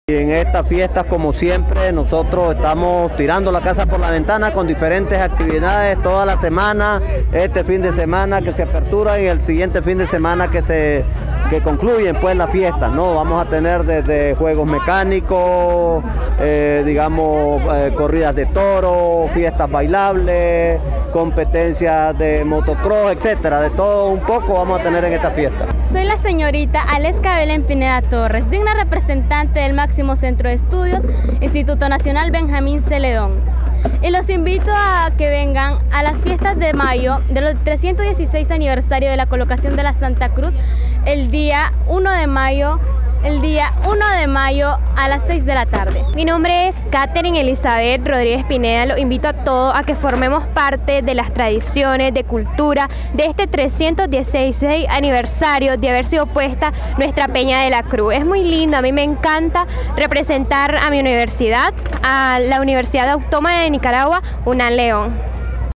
Y en estas fiestas, como siempre, nosotros estamos tirando la casa por la ventana con diferentes actividades toda la semana, este fin de semana que se apertura y el siguiente fin de semana que concluyen pues las fiestas, ¿no? Vamos a tener desde juegos mecánicos, corridas de toros, fiestas bailables, competencias de motocross, etcétera, de todo un poco vamos a tener en esta fiesta. Soy la señorita Aleska Belén Pineda Torres, digna representante del máximo centro de estudios, Instituto Nacional Benjamín Celedón. Y los invito a que vengan a las fiestas de mayo del 316 aniversario de la colocación de la Santa Cruz el día 1 de mayo a las 6 de la tarde. Mi nombre es Catherine Elizabeth Rodríguez Pineda. Los invito a todos a que formemos parte de las tradiciones, de cultura, de este 316 aniversario de haber sido puesta nuestra Peña de la Cruz. Es muy lindo, a mí me encanta representar a mi universidad, a la Universidad Autónoma de Nicaragua, UNAM León.